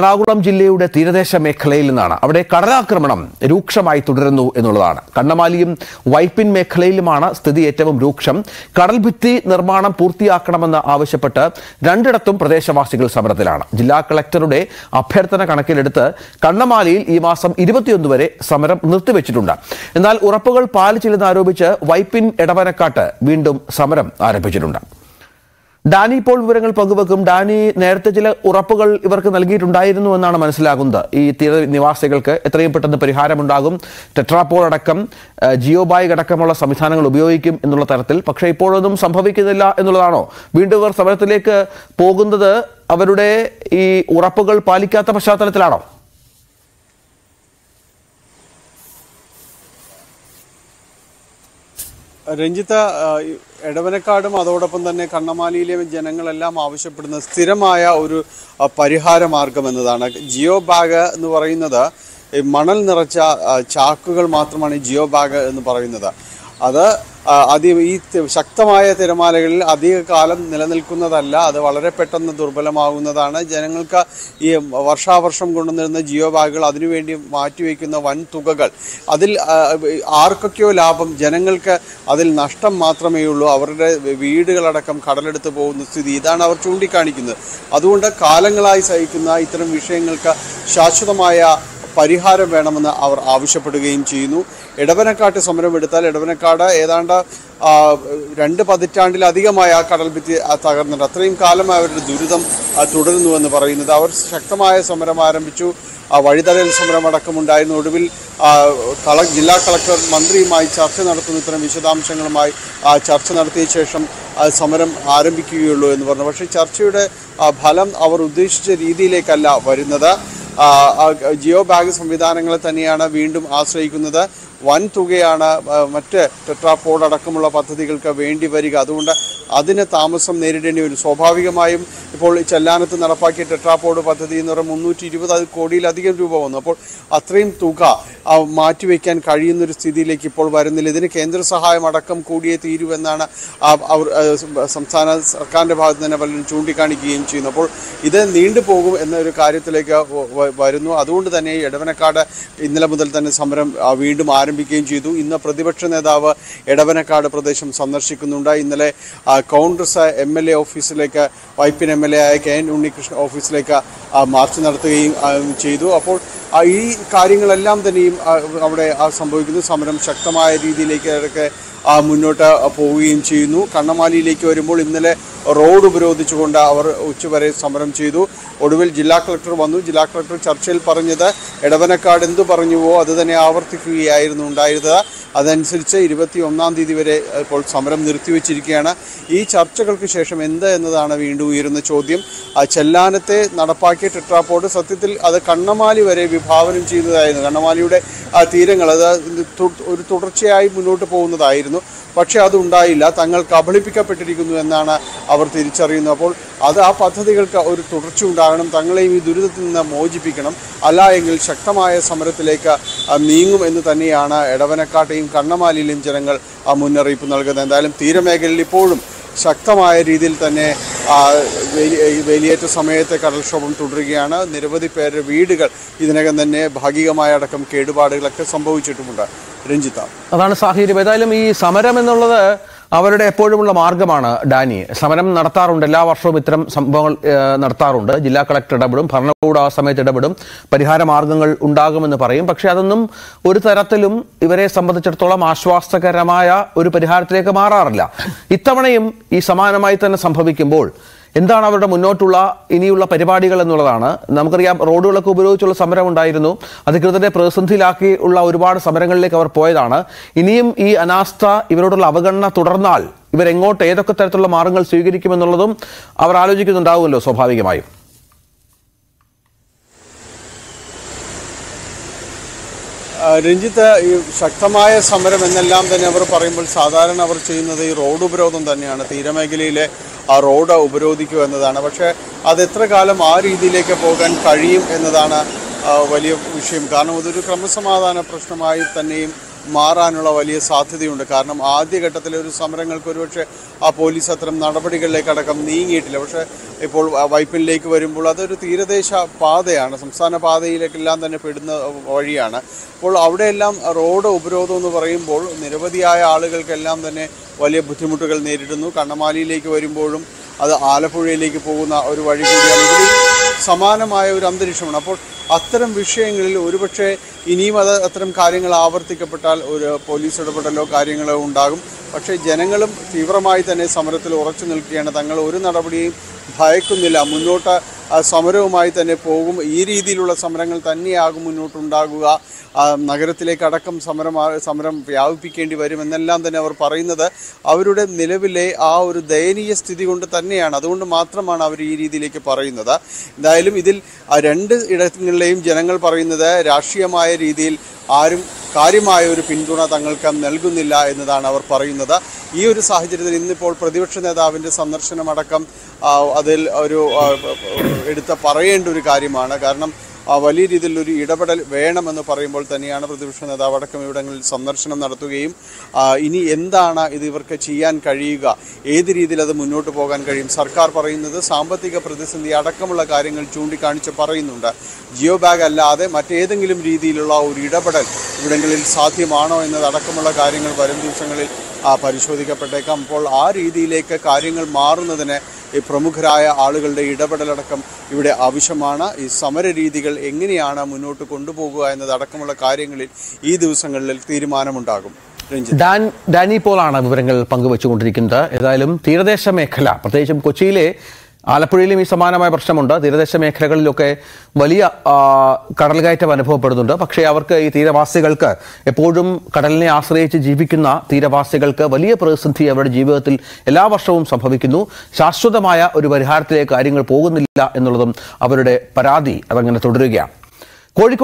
എറണാകുളം ജില്ലയുടെ തീരദേശ മേഖലയിൽ നിന്നാണ്. അവിടെ കടലാക്രമണം രൂക്ഷമായി തുടരുന്നു എന്നുള്ളതാണ്. കണ്ണമാലിയും വൈപ്പിൻ മേഖലയിലുമാണ് സ്ഥിതി ഏറ്റവും രൂക്ഷം. കടൽഭിത്തി നിർമ്മാണം പൂർത്തിയാക്കണമെന്ന് ആവശ്യപ്പെട്ട് രണ്ടിടത്തും പ്രദേശവാസികൾ സമരത്തിലാണ്. ജില്ലാ കളക്ടറുടെ അഭ്യർത്ഥന കണക്കിലെടുത്ത് കണ്ണമാലിയിൽ ഈ മാസം 21 വരെ സമരം നിർത്തിവെച്ചിട്ടുണ്ട്. എന്നാൽ ഉറപ്പുകൾ പാലിച്ചില്ലെന്ന് ആരോപിച്ച് വൈപ്പിൻ എടവനക്കാട്ട് വീണ്ടും സമരം ആരംഭിച്ചിട്ടുണ്ട്. ഡാനി ഇപ്പോൾ വിവരങ്ങൾ പങ്കുവെക്കും. ഡാനി, നേരത്തെ ചില ഉറപ്പുകൾ ഇവർക്ക് നൽകിയിട്ടുണ്ടായിരുന്നു എന്നാണ് മനസ്സിലാകുന്നത്. ഈ തീര നിവാസികൾക്ക് എത്രയും പെട്ടെന്ന് പരിഹാരമുണ്ടാകും, ടെട്രാപോൾ അടക്കം ജിയോ ബാഗ് അടക്കമുള്ള സംവിധാനങ്ങൾ ഉപയോഗിക്കും എന്നുള്ള തരത്തിൽ. പക്ഷേ ഇപ്പോഴൊന്നും സംഭവിക്കുന്നില്ല എന്നുള്ളതാണോ? വീണ്ടും ഇവർ സമരത്തിലേക്ക് പോകുന്നത് അവരുടെ ഈ ഉറപ്പുകൾ പാലിക്കാത്ത പശ്ചാത്തലത്തിലാണോ? രഞ്ജിത്ത്, എടവനക്കാടും അതോടൊപ്പം തന്നെ കണ്ണമാലിയിലെ ജനങ്ങളെല്ലാം ആവശ്യപ്പെടുന്ന സ്ഥിരമായ ഒരു പരിഹാര മാർഗം എന്നതാണ്. ജിയോ ബാഗ് എന്ന് പറയുന്നത് മണൽ നിറച്ച ചാക്കുകൾ മാത്രമാണ് ജിയോ ബാഗ് എന്ന് പറയുന്നത്. അത് ഈ ശക്തമായ തിരമാലകളിൽ അധിക കാലം നിലനിൽക്കുന്നതല്ല. അത് വളരെ പെട്ടെന്ന് ദുർബലമാകുന്നതാണ്. ജനങ്ങൾക്ക് ഈ വർഷാവർഷം കൊണ്ടുവന്നിരുന്ന ജിയോ ബാഗുകൾ അതിനുവേണ്ടി മാറ്റിവെക്കുന്ന വൻ തുകകൾ, അതിൽ ആർക്കൊക്കെയോ ലാഭം, ജനങ്ങൾക്ക് അതിൽ നഷ്ടം മാത്രമേ ഉള്ളൂ. അവരുടെ വീടുകളടക്കം കടലെടുത്ത് പോകുന്ന സ്ഥിതി, ഇതാണ് അവർ ചൂണ്ടിക്കാണിക്കുന്നത്. അതുകൊണ്ട് കാലങ്ങളായി സഹിക്കുന്ന ഇത്തരം വിഷയങ്ങൾക്ക് ശാശ്വതമായ പരിഹാരം വേണമെന്ന് അവർ ആവശ്യപ്പെടുകയും ചെയ്യുന്നു. എടവനക്കാട്ട് സമരമെടുത്താൽ എടവനക്കാട് ഏതാണ്ട് 2 പതിറ്റാണ്ടിലധികമായി ആ കടൽഭിത്തി തകർന്നിട്ടുണ്ട്. അത്രയും കാലമായി അവരുടെ ദുരിതം തുടരുന്നുവെന്ന് പറയുന്നത്. അവർ ശക്തമായ സമരം ആരംഭിച്ചു. വഴിതടയൽ സമരമടക്കമുണ്ടായിരുന്നു. ഒടുവിൽ ജില്ലാ കളക്ടർ മന്ത്രിയുമായി ചർച്ച നടത്തുന്ന ഇത്തരം വിശദാംശങ്ങളുമായി ചർച്ച നടത്തിയ ശേഷം സമരം ആരംഭിക്കുകയുള്ളൂ എന്ന് പറഞ്ഞു. പക്ഷേ ചർച്ചയുടെ ഫലം അവർ ഉദ്ദേശിച്ച രീതിയിലേക്കല്ല വരുന്നത്. ജിയോ ബാഗ് സംവിധാനങ്ങളെ തന്നെയാണ് വീണ്ടും ആശ്രയിക്കുന്നത്. വൻ തുകയാണ് മറ്റ് ടെട്രാപോൾ അടക്കമുള്ള പദ്ധതികൾക്ക് വേണ്ടി വരിക. അതുകൊണ്ട് അതിന് താമസം നേരിടേണ്ടി വരും. സ്വാഭാവികമായും ഇപ്പോൾ ചെല്ലാനത്ത് നടപ്പാക്കിയ ടെട്രാപോഡ് പദ്ധതി എന്ന് പറയുമ്പോൾ 320 കോടിയിലധികം രൂപ വന്നു. അപ്പോൾ അത്രയും തുക മാറ്റിവെക്കാൻ കഴിയുന്നൊരു സ്ഥിതിയിലേക്ക് ഇപ്പോൾ വരുന്നില്ല. ഇതിന് കേന്ദ്ര സഹായം അടക്കം കൂടിയേ തീരുവെന്നാണ് അവർ സംസ്ഥാന സർക്കാരിൻ്റെ ഭാഗത്ത് തന്നെ പലരും ചൂണ്ടിക്കാണിക്കുകയും ചെയ്യുന്നു. അപ്പോൾ ഇത് നീണ്ടുപോകും എന്നൊരു കാര്യത്തിലേക്ക് വരുന്നു. അതുകൊണ്ട് തന്നെ എടവനക്കാട് ഇന്നലെ മുതൽ തന്നെ സമരം വീണ്ടും ആരംഭിക്കുകയും ചെയ്തു. ഇന്ന് പ്രതിപക്ഷ നേതാവ് എടവനക്കാട് പ്രദേശം സന്ദർശിക്കുന്നുണ്ട്. ഇന്നലെ കോൺഗ്രസ് MLA ഓഫീസിലേക്ക്, വൈപ്പിൻ MLA ആയ KN ഉണ്ണികൃഷ്ണൻ ഓഫീസിലേക്ക് മാർച്ച് നടത്തുകയും ചെയ്തു. അപ്പോൾ ഈ കാര്യങ്ങളെല്ലാം തന്നെയും അവിടെ സംഭവിക്കുന്നു. സമരം ശക്തമായ രീതിയിലേക്ക് മുന്നോട്ട് പോവുകയും ചെയ്യുന്നു. കണ്ണമാലിയിലേക്ക് വരുമ്പോൾ ഇന്നലെ റോഡ് ഉപരോധിച്ചുകൊണ്ട് അവർ ഉച്ചവരെ സമരം ചെയ്തു. ഒടുവിൽ ജില്ലാ കളക്ടർ വന്നു. ജില്ലാ കളക്ടർ ചർച്ചയിൽ പറഞ്ഞത് എടവനക്കാട് എന്തു പറഞ്ഞുവോ അത് തന്നെ ആവർത്തിക്കുകയായിരുന്നു ഉണ്ടായിരുന്നത്. അതനുസരിച്ച് 21-ാം തീയതി വരെ ഇപ്പോൾ സമരം നിർത്തിവെച്ചിരിക്കുകയാണ്. ഈ ചർച്ചകൾക്ക് ശേഷം എന്ത് എന്നതാണ് വീണ്ടും ഉയരുന്ന ചോദ്യം. ചെല്ലാനത്തെ നടപ്പാക്കിയ ടെട്രാപോഡ് സത്യത്തിൽ അത് കണ്ണമാലി വരെ വിഭാവനം ചെയ്യുന്നതായിരുന്നു. കണ്ണമാലിയുടെ തീരങ്ങൾ അത് ഒരു തുടർച്ചയായി മുന്നോട്ട് പോകുന്നതായിരുന്നു. പക്ഷേ അതുണ്ടായില്ല. തങ്ങൾ കബളിപ്പിക്കപ്പെട്ടിരിക്കുന്നു എന്നാണ് അവർ തിരിച്ചറിയുന്നത്. അപ്പോൾ ആ പദ്ധതികൾക്ക് ഒരു തുടർച്ച ഉണ്ടാകണം. തങ്ങളെയും ഈ ദുരിതത്തിൽ നിന്ന് മോചിപ്പിക്കണം. അല്ല എങ്കിൽ ശക്തമായ സമരത്തിലേക്ക് നീങ്ങും എന്ന് തന്നെയാണ് എടവനക്കാട്ടെയും കണ്ണമാലിയിലെയും ജനങ്ങൾ മുന്നറിയിപ്പ് നൽകുന്നത്. എന്തായാലും തീരമേഖലയിൽ ഇപ്പോഴും ശക്തമായ രീതിയിൽ തന്നെ വേലിയേറ്റ സമയത്തെ കടൽക്ഷോഭം തുടരുകയാണ്. നിരവധി പേരുടെ വീടുകൾ ഇതിനകം തന്നെ ഭാഗികമായ അടക്കം കേടുപാടുകളൊക്കെ സംഭവിച്ചിട്ടുമുണ്ട്. രഞ്ജിത്ത, അതാണ് സാഹചര്യം. ഏതായാലും ഈ സമരം എന്നുള്ളത് അവരുടെ എപ്പോഴുമുള്ള മാർഗമാണ്. ഡാനി, സമരം നടത്താറുണ്ട്, എല്ലാ വർഷവും ഇത്തരം സംഭവങ്ങൾ നടത്താറുണ്ട്. ജില്ലാ കളക്ടർ ഇടപെടും, ഭരണകൂടം ആ സമയത്ത് ഇടപെടും, പരിഹാര മാർഗങ്ങൾ ഉണ്ടാകുമെന്ന് പറയും. പക്ഷെ അതൊന്നും ഒരു തരത്തിലും ഇവരെ സംബന്ധിച്ചിടത്തോളം ആശ്വാസകരമായ ഒരു പരിഹാരത്തിലേക്ക് മാറാറില്ല. ഇത്തവണയും ഈ സമാനമായി തന്നെ സംഭവിക്കുമ്പോൾ എന്താണ് അവരുടെ മുന്നോട്ടുള്ള ഇനിയുള്ള പരിപാടികൾ എന്നുള്ളതാണ്. നമുക്കറിയാം, റോഡുകളൊക്കെ ഉപയോഗിച്ചുള്ള സമരം ഉണ്ടായിരുന്നു. അധികൃതരെ പ്രതിസന്ധിയിലാക്കി ഉള്ള ഒരുപാട് സമരങ്ങളിലേക്ക് അവർ പോയതാണ്. ഇനിയും ഈ അനാസ്ഥ, ഇവരോടുള്ള അവഗണന തുടർന്നാൽ ഇവരെങ്ങോട്ട്, ഏതൊക്കെ തരത്തിലുള്ള മാർഗങ്ങൾ സ്വീകരിക്കുമെന്നുള്ളതും അവർ ആലോചിക്കുന്നുണ്ടാവുമല്ലോ സ്വാഭാവികമായും. രഞ്ജിത്ത്, ഈ ശക്തമായ സമരം എന്നെല്ലാം തന്നെ അവർ പറയുമ്പോൾ സാധാരണ അവർ ചെയ്യുന്നത് ഈ റോഡ് ഉപരോധം തന്നെയാണ്. തീരമേഖലയിലെ ആ റോഡ് ഉപരോധിക്കുക എന്നതാണ്. പക്ഷേ അത് എത്ര കാലം ആ രീതിയിലേക്ക് പോകാൻ കഴിയും എന്നതാണ് വലിയ വിഷയം. കാരണം അതൊരു ക്രമസമാധാന പ്രശ്നമായി തന്നെയും മാറാനുള്ള വലിയ സാധ്യതയുണ്ട്. കാരണം ആദ്യഘട്ടത്തിലെ ഒരു സമരങ്ങൾക്ക് ഒരുപക്ഷെ ആ പോലീസ് അത്തരം നടപടികളിലേക്കടക്കം നീങ്ങിയിട്ടില്ല. പക്ഷേ ഇപ്പോൾ വൈപ്പിനിലേക്ക് വരുമ്പോൾ അതൊരു തീരദേശ പാതയാണ്, സംസ്ഥാന പാതയിലേക്കെല്ലാം തന്നെ പെടുന്ന വഴിയാണ്. അപ്പോൾ അവിടെയെല്ലാം റോഡ് ഉപരോധം എന്ന് പറയുമ്പോൾ നിരവധിയായ ആളുകൾക്കെല്ലാം തന്നെ വലിയ ബുദ്ധിമുട്ടുകൾ നേരിടുന്നു. കണ്ണമാലിയിലേക്ക് വരുമ്പോഴും അത് ആലപ്പുഴയിലേക്ക് പോകുന്ന ഒരു വഴി കൂടിയാണ്. ഇവിടെ സമാനമായ ഒരു അന്തരീക്ഷമാണ്. അപ്പോൾ അത്തരം വിഷയങ്ങളിൽ ഒരുപക്ഷെ ഇനിയും അത്തരം കാര്യങ്ങൾ ആവർത്തിക്കപ്പെട്ടാൽ ഒരു പോലീസ് ഇടപെടലോ കാര്യങ്ങളോ ഉണ്ടാകും. പക്ഷേ ജനങ്ങളും തീവ്രമായി തന്നെ സമരത്തിൽ ഉറച്ചു നിൽക്കുകയാണ്. തങ്ങൾ ഒരു നടപടിയും ഭയക്കുന്നില്ല, മുന്നോട്ട് സമരവുമായി തന്നെ പോകും. ഈ രീതിയിലുള്ള സമരങ്ങൾ തന്നെയാകും മുന്നോട്ടുണ്ടാകുക. നഗരത്തിലേക്കടക്കം സമരം വ്യാപിപ്പിക്കേണ്ടി വരുമെന്നെല്ലാം തന്നെ അവർ പറയുന്നത് അവരുടെ നിലവിലെ ആ ഒരു ദയനീയ സ്ഥിതി കൊണ്ട് തന്നെയാണ്. അതുകൊണ്ട് മാത്രമാണ് അവർ ഈ രീതിയിലേക്ക് പറയുന്നത്. എന്തായാലും ഇതിൽ രണ്ട് ഇടങ്ങളിലെയും ജനങ്ങൾ പറയുന്നത് രാഷ്ട്രീയമായ രീതിയിൽ ആരും കാര്യമായ ഒരു പിന്തുണ തങ്ങൾക്ക് നൽകുന്നില്ല എന്നതാണ് അവർ പറയുന്നത്. ഈ ഒരു സാഹചര്യത്തിൽ ഇന്നിപ്പോൾ പ്രതിപക്ഷ നേതാവിൻ്റെ സന്ദർശനമടക്കം അതിൽ ഒരു പറയേണ്ട ഒരു കാര്യമാണ്. കാരണം വലിയ രീതിയിലൊരു ഇടപെടൽ വേണമെന്ന് പറയുമ്പോൾ തന്നെയാണ് പ്രതിപക്ഷ നേതാവ് അടക്കം ഇവിടങ്ങളിൽ സന്ദർശനം നടത്തുകയും ഇനി എന്താണ് ഇത് ഇവർക്ക് ചെയ്യാൻ കഴിയുക, ഏത് രീതിയിൽ അത് മുന്നോട്ട് പോകാൻ കഴിയും. സർക്കാർ പറയുന്നത് സാമ്പത്തിക പ്രതിസന്ധി അടക്കമുള്ള കാര്യങ്ങൾ ചൂണ്ടിക്കാണിച്ച് പറയുന്നുണ്ട്. ജിയോ ബാഗ് അല്ലാതെ മറ്റേതെങ്കിലും രീതിയിലുള്ള ഒരു ഇടപെടൽ ഇവിടങ്ങളിൽ സാധ്യമാണോ എന്നതടക്കമുള്ള കാര്യങ്ങൾ വരും ദിവസങ്ങളിൽ പരിശോധിക്കപ്പെട്ടേക്കാം. അപ്പോൾ ആ രീതിയിലേക്ക് കാര്യങ്ങൾ മാറുന്നതിന് ഈ പ്രമുഖരായ ആളുകളുടെ ഇടപെടലടക്കം ഇവിടെ ആവശ്യമാണ്. ഈ സമര രീതികൾ എങ്ങനെയാണ് മുന്നോട്ട് കൊണ്ടുപോകുക എന്നതടക്കമുള്ള കാര്യങ്ങളിൽ ഈ ദിവസങ്ങളിൽ തീരുമാനമുണ്ടാകും. ഡാനി പോളാണ് വിവരങ്ങൾ പങ്കുവച്ചുകൊണ്ടിരിക്കുന്നത്. ഏതായാലും തീരദേശ മേഖല, പ്രത്യേകിച്ചും കൊച്ചിയിലെ ആലപ്പുഴയിലും ഈ സമാനമായ പ്രശ്നമുണ്ട്. തീരദേശ മേഖലകളിലൊക്കെ വലിയ കടൽകയറ്റം അനുഭവപ്പെടുന്നുണ്ട്. പക്ഷേ അവർക്ക് ഈ തീരവാസികൾക്ക് എപ്പോഴും കടലിനെ ആശ്രയിച്ച് ജീവിക്കുന്ന തീരവാസികൾക്ക് വലിയ പ്രതിസന്ധി അവരുടെ ജീവിതത്തിൽ എല്ലാ വർഷവും സംഭവിക്കുന്നു. ശാശ്വതമായ ഒരു പരിഹാരത്തിലേക്ക് കാര്യങ്ങൾ പോകുന്നില്ല എന്നുള്ളതും അവരുടെ പരാതി അതങ്ങനെ തുടരുകയാണ്. കോഴിക്കോട്